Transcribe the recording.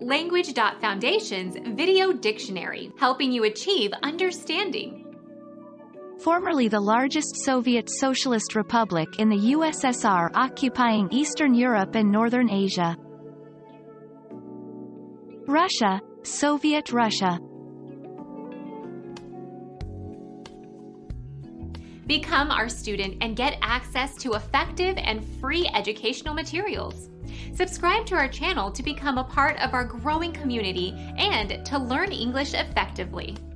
Language.Foundation's Video Dictionary, helping you achieve understanding. Formerly the largest Soviet Socialist republic in the USSR, occupying Eastern Europe and Northern Asia. Russia, Soviet Russia. Become our student and get access to effective and free educational materials. Subscribe to our channel to become a part of our growing community and to learn English effectively.